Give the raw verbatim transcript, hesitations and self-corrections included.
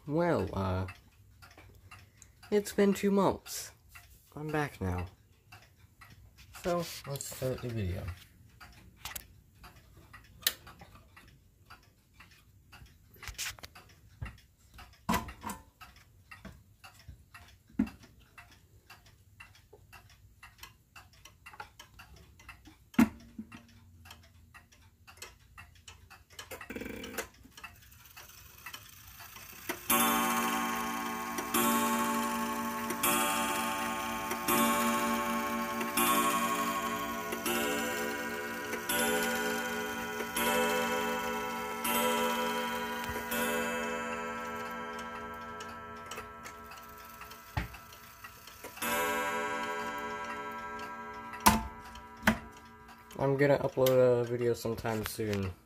Well, uh, it's been two months. I'm back now. So, let's start the video. I'm gonna upload a video sometime soon.